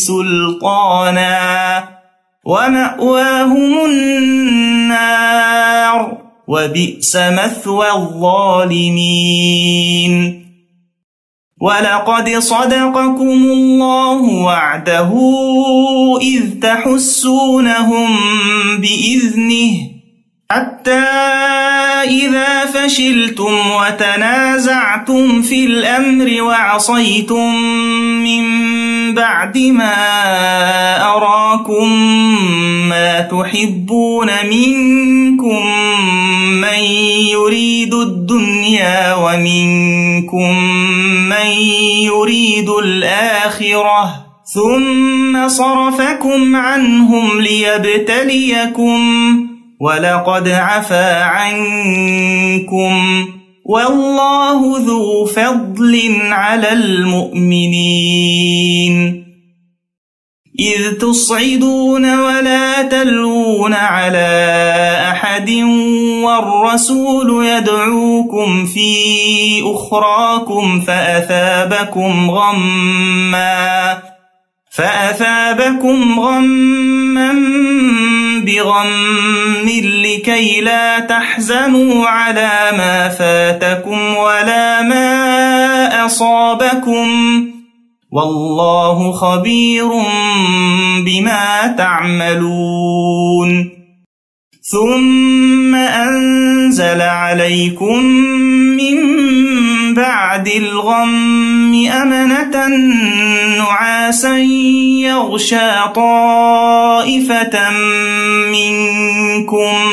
سلطانا ومأواهم النار وبئس مثوى الظالمين. ولقد صدقكم الله وعده إذ تحسونهم بإذنه حتى إذا فشلتم وتنازعتم في الأمر وعصيتم من بعد ما أراكم ما تحبون منكم من يريد الدنيا ومنكم من يريد الآخرة ثم صرفكم عنهم ليبتليكم ولقد عفا عنكم والله ذو فضل على المؤمنين. إذ تصعدون ولا تلوون على أحد والرسول يدعوكم في أخراكم فأثابكم غما بغم لكي لا تحزنوا على ما فاتكم ولا ما أصابكم والله خبير بما تعملون. ثم أنزل عليكم من بعد الغم أمنة نعاسا يغشى طائفة منكم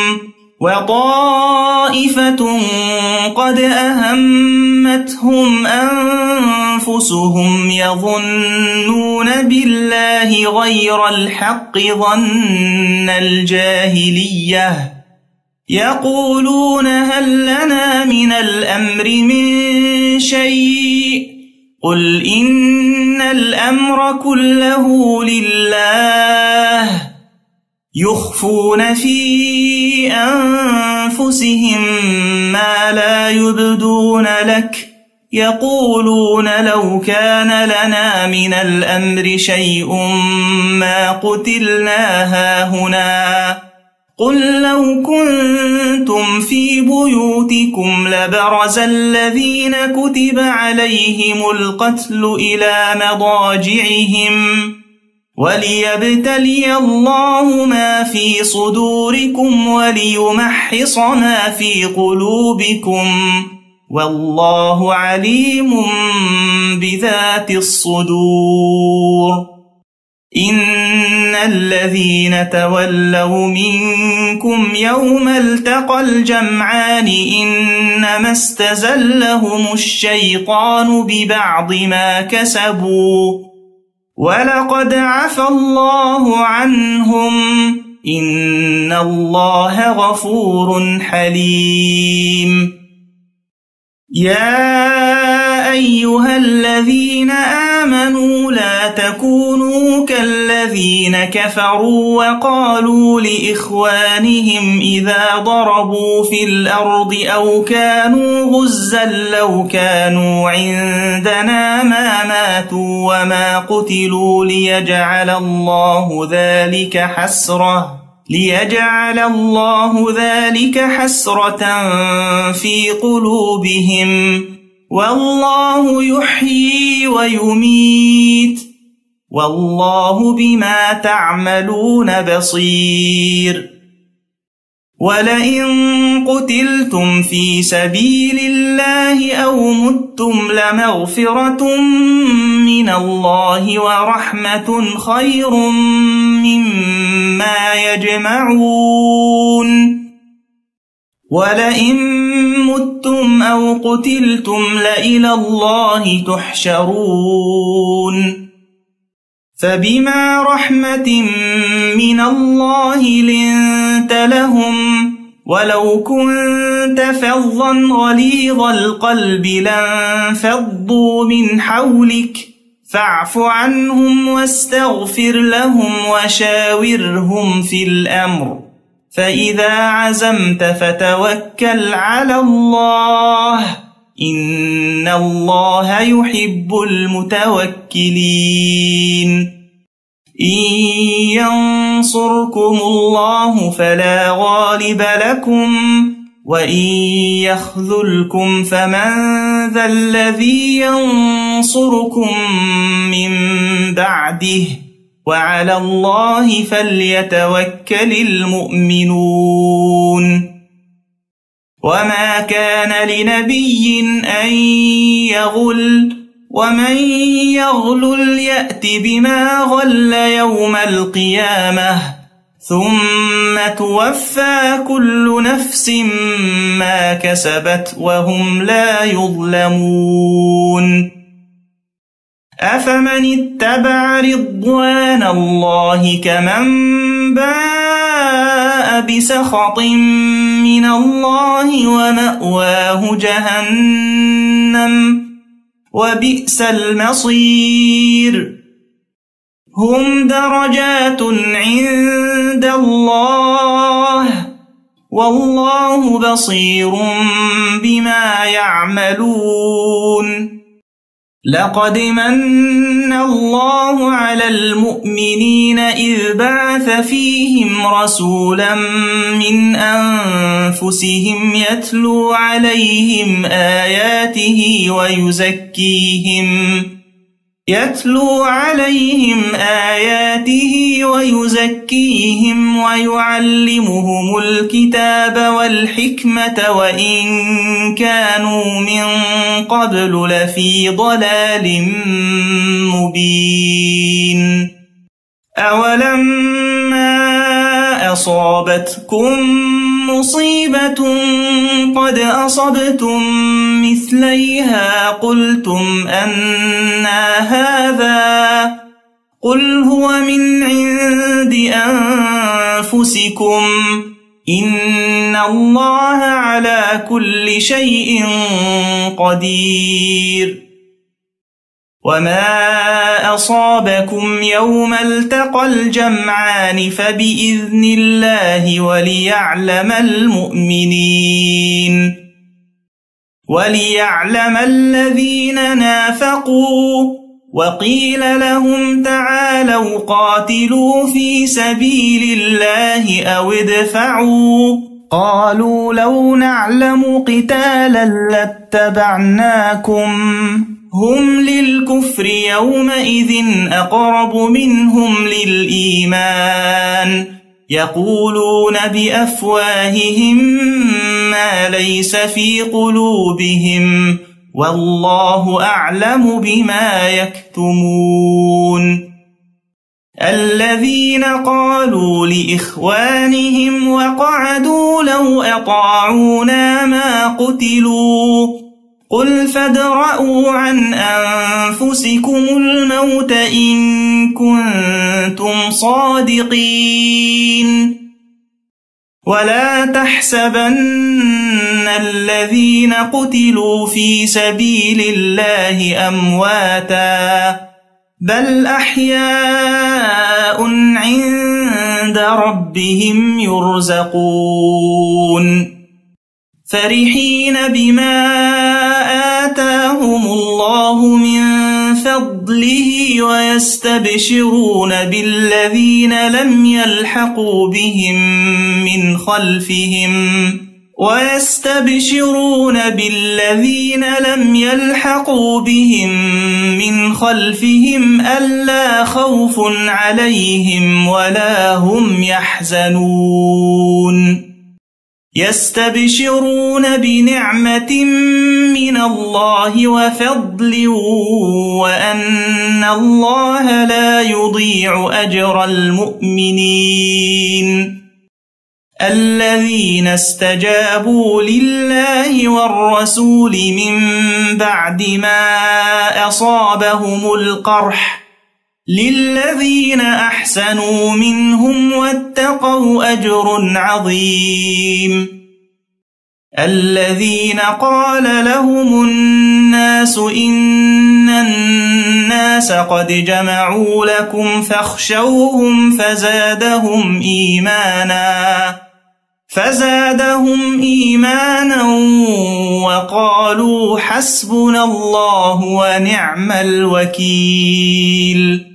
وطائفة قد أهمتهم أنفسهم يظنون بالله غير الحق ظن الجاهلية يقولون هل لنا من الأمر من شيء قل إن الأمر كله لله يخفون في أنفسهم ما لا يبدون لك يقولون لو كان لنا من الأمر شيء ما قتلنا هاهنا قل لو كنتم في بيوتكم لبرز الذين كتب عليهم القتل إلى مضاجعهم وليبتلي الله ما في صدوركم وليمحص ما في قلوبكم والله عليم بذات الصدور. إن الذين تولوا منكم يوم التقى الجمعان إنما استزلهم الشيطان ببعض ما كسبوا ولقد عفى الله عنهم إن الله غفور حليم. يا أيها الذين آمنوا لا تكونوا كالذين كفروا وقالوا لإخوانهم إذا ضربوا في الأرض أو كانوا غزا لو كانوا عندنا ما ماتوا وما قتلوا ليجعل الله ذلك حسرة في قلوبهم والله يحيي ويميت والله بما تعملون بصير. ولئن قتلتم في سبيل الله أو متم لمغفرة من الله ورحمة خير مما يجمعون ولئن متم أو قتلتم لإلى الله تحشرون فبما رحمة من الله لنت لهم ولو كنت فظا غليظ القلب لانفضوا من حولك فاعف عنهم واستغفر لهم وشاورهم في الأمر فإذا عزمت فتوكل على الله إن الله يحب المتوكلين إن ينصركم الله فلا غالب لكم وإن يخذلكم فمن ذا الذي ينصركم من بعده وعلى الله فليتوكل المؤمنون وما كان لنبي أن يغل ومن يغلل يأت بما غل يوم القيامة ثم توفى كل نفس ما كسبت وهم لا يظلمون أفمن اتبع رضوان الله كمن باء بسخط من الله ومأواه جهنم وبئس المصير هم درجات عند الله والله بصير بما يعملون لقد من الله على المؤمنين إذ بعث فيهم رسولا من أنفسهم يتلو عليهم آياته ويزكيهم ويعلمهم الكتاب والحكمة وإن كانوا من قبل لفي ضلال مبين أولما أصابتكم مصيبة قد أصبتم مثليها قلتم أنى هذا قل هو من عند أنفسكم إن الله على كل شيء قدير وما أصابكم يوم التقى الجمعان فبإذن الله وليعلم الذين نافقوا وقيل لهم تعالوا قاتلوا في سبيل الله أو ادفعوا قالوا لو نعلم قتالا لاتبعناكم هم للكفر يومئذ أقرب منهم للإيمان يقولون بأفواههم ما ليس في قلوبهم والله أعلم بما يكتمون الذين قالوا لإخوانهم وقعدوا لو أطاعونا ما قتلوا قل فادرءوا عن أنفسكم الموت إن كنتم صادقين ولا تحسبن الذين قتلوا في سبيل الله أمواتا بل أحياء عند ربهم يرزقون فرحين بما آتاهم الله من فضله ويستبشرون بالذين لم يلحقوا بهم من خلفهم ألا خوف عليهم ولا هم يحزنون يستبشرون بنعمة من الله وفضل وأن الله لا يضيع أجر المؤمنين الذين استجابوا لله والرسول من بعد ما أصابهم القرح للذين أحسنوا منهم واتقوا أجر عظيم الذين قال لهم الناس إن الناس قد جمعوا لكم فاخشوهم فزادهم إيمانا وقالوا حسبنا الله ونعم الوكيل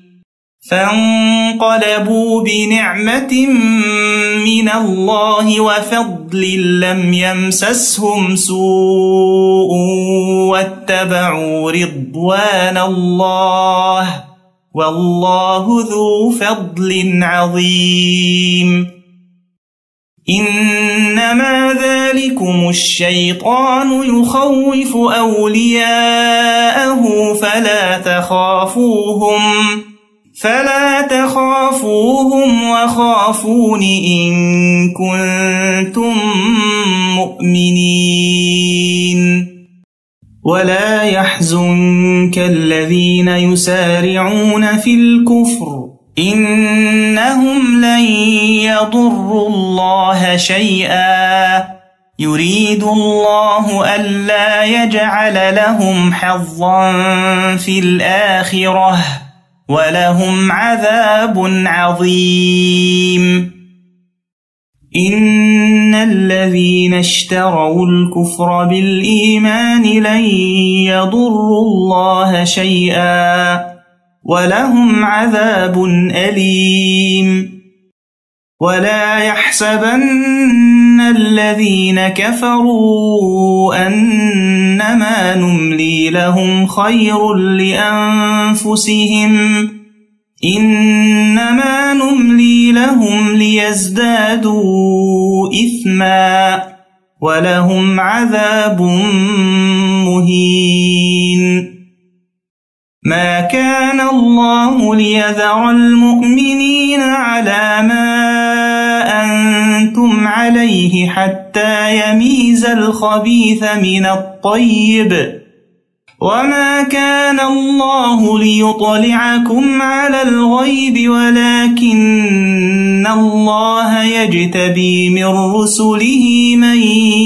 فانقلبوا بنعمة من الله وفضل لم يمسسهم سوء واتبعوا رضوان الله والله ذو فضل عظيم إنما ذلكم الشيطان يخوف أولياءه فلا تخافوهم وخافون إن كنتم مؤمنين ولا يحزنك الذين يسارعون في الكفر إنهم لن يضروا الله شيئا يريد الله ألا يجعل لهم حظا في الآخرة ولهم عذاب عظيم إن الذين اشتروا الكفر بالإيمان لن يضروا الله شيئا ولهم عذاب أليم ولا يحسبن الذين كفروا أنما نملي لهم خير لأنفسهم إنما نملي لهم ليزدادوا إثما ولهم عذاب مهين ما كان الله ليذر المؤمنين على ما أنتم عليه حتى يميز الخبيث من الطيب وما كان الله ليطلعكم على الغيب ولكن الله يجتبي من رسله من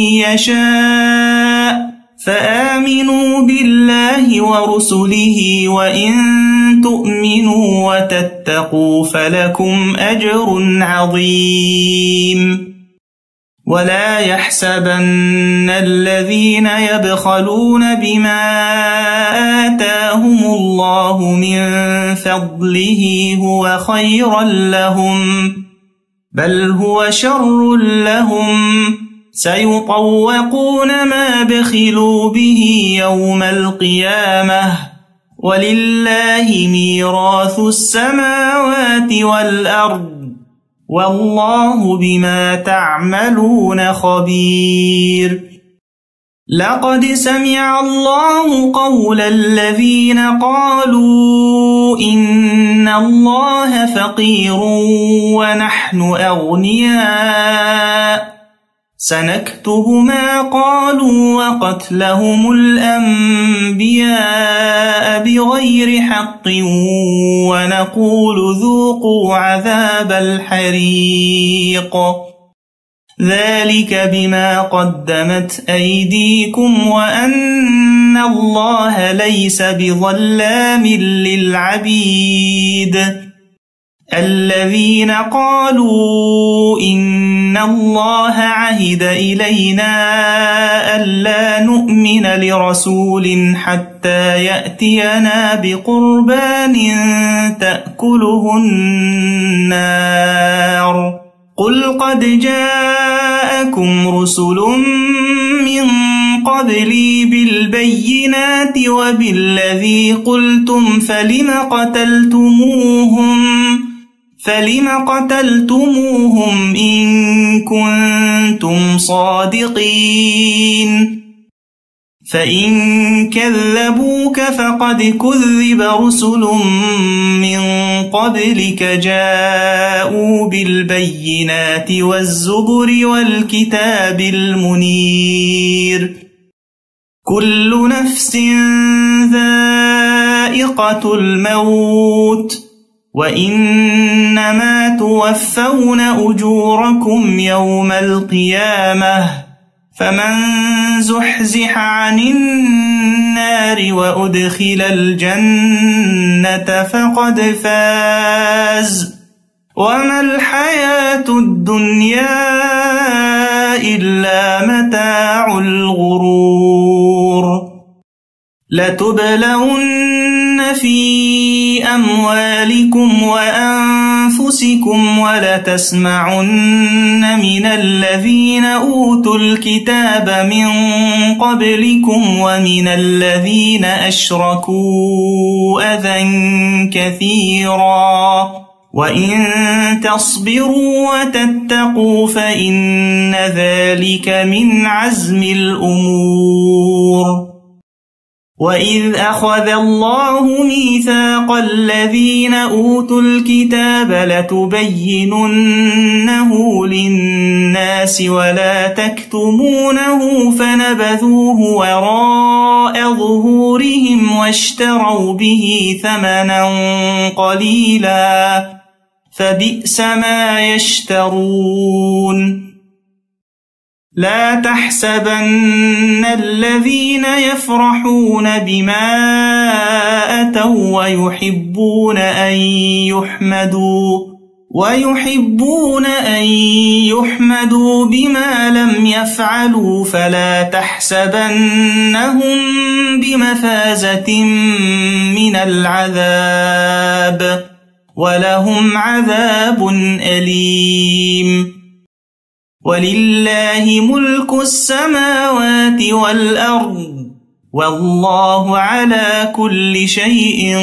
يشاء فآمنوا بالله ورسله وإن تؤمنوا وتتقوا فلكم أجر عظيم ولا يحسبن الذين يبخلون بما آتاهم الله من فضله هو خيرا لهم بل هو شر لهم سيطوقون ما بخلوا به يوم القيامة ولله ميراث السماوات والأرض والله بما تعملون خبير لقد سمع الله قول الذين قالوا إن الله فقير ونحن أغنياء سنكتب ما قالوا وقتلهم الأنبياء بغير حق ونقول ذوقوا عذاب الحريق ذلك بما قدمت أيديكم وأن الله ليس بظلام للعبيد الذين قالوا إن الله عهد إلينا ألا نؤمن لرسول حتى يأتينا بقربان تأكله النار قل قد جاءكم رسل من قبلي بالبينات وبالذي قلتم فلم قتلتموهم فلم قتلتموهم إن كنتم صادقين فإن كذبوك فقد كذب رسل من قبلك جاءوا بالبينات والزبر والكتاب المنير كل نفس ذائقة الموت وإنما توفون أجوركم يوم القيامة فمن زحزح عن النار وأدخل الجنة فقد فاز وما الحياة الدنيا إلا متاع الغرور لتبلون في أموالكم وأنفسكم ولتسمعن من الذين أوتوا الكتاب من قبلكم ومن الذين أشركوا أذى كثيرا وإن تصبروا وتتقوا فإن ذلك من عزم الأمور وإذ أخذ الله ميثاق الذين أوتوا الكتاب لتبيننه للناس ولا تكتمونه فنبذوه وراء ظهورهم واشتروا به ثمنا قليلا فبئس ما يشترون لا تحسبن الذين يفرحون بما أتوا ويحبون أن يحمدوا بما لم يفعلوا فلا تحسبنهم بمفازة من العذاب ولهم عذاب أليم ولله ملك السماوات والأرض والله على كل شيء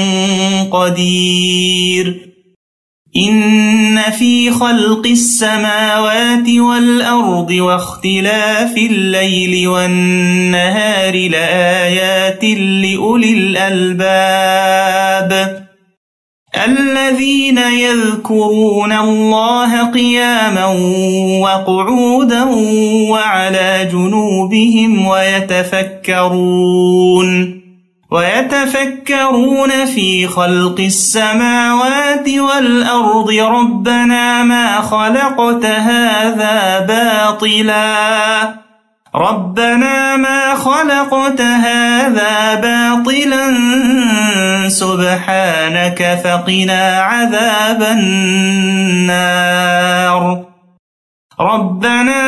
قدير إن في خلق السماوات والأرض واختلاف الليل والنهار لآيات لأولي الألباب الذين يذكرون الله قياما وقعودا وعلى جنوبهم ويتفكرون في خلق السماوات والأرض ربنا ما خلقت هذا باطلا سبحانك فقنا عذاب النار ربنا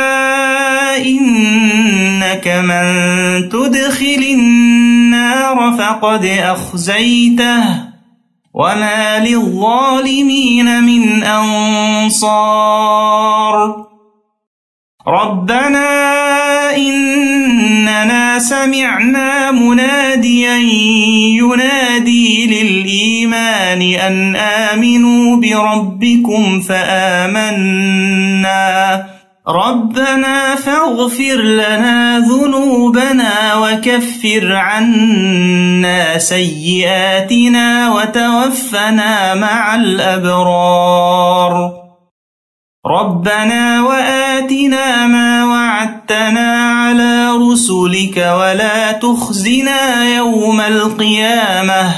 إنك من تدخل النار فقد أخزيته وما للظالمين من أنصار ربنا إننا سمعنا مناديا ينادي للإيمان أن آمنوا بربكم فآمنا ربنا فاغفر لنا ذنوبنا وكفر عنا سيئاتنا وتوفنا مع الأبرار ربنا وآتنا ما وعدتنا على رسلك ولا تخزنا يوم القيامة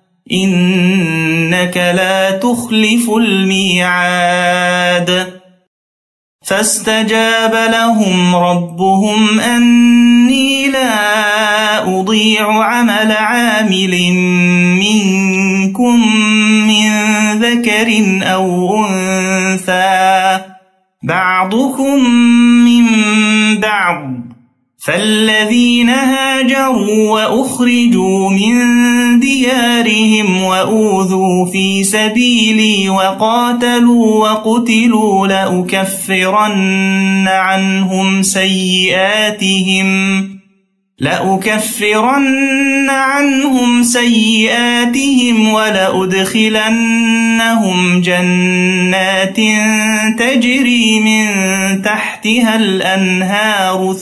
إنك لا تخلف الميعاد فاستجاب لهم ربهم أني لا أضيع عمل عامل منكم من ذكر أو أنثى بعضكم من بعض فالذين هاجروا وأخرجوا من ديارهم وأوذوا في سبيلي وقاتلوا وقتلوا لأكفرن عنهم سيئاتهم ولأدخلنهم جنات تجري من تحتها الأنهار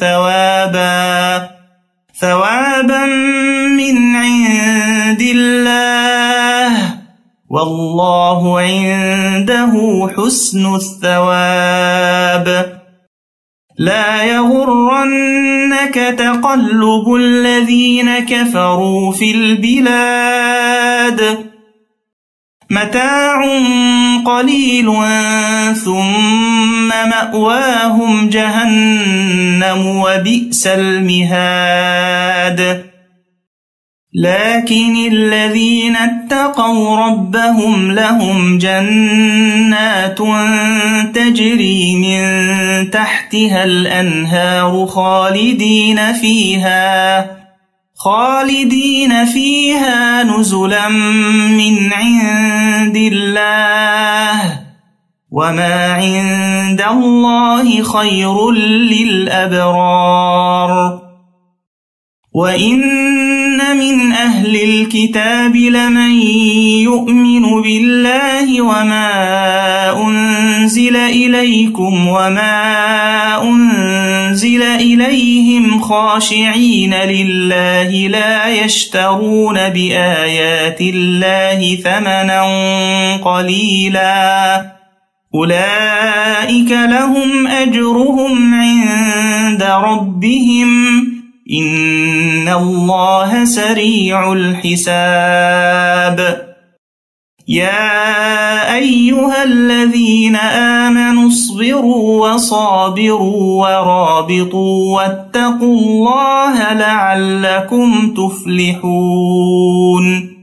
ثوابا من عند الله والله عنده حسن الثواب. لا يغرنك تقلب الذين كفروا في البلاد متاع قليل ثم مأواهم جهنم وبئس المهاد. لكن الذين اتقوا ربهم لهم جنات تجري من تحتها الأنهار خالدين فيها نزلا من عند الله وما عند الله خير للأبرار. وإن من أهل الكتاب لمن يؤمن بالله وما أنزل إليكم وما أنزل إليهم خاشعين لله لا يشترون بآيات الله ثمنا قليلا أولئك لهم أجرهم عند ربهم إن الله سريع الحساب. يا أيها الذين آمنوا اصبروا وصابروا ورابطوا واتقوا الله لعلكم تفلحون.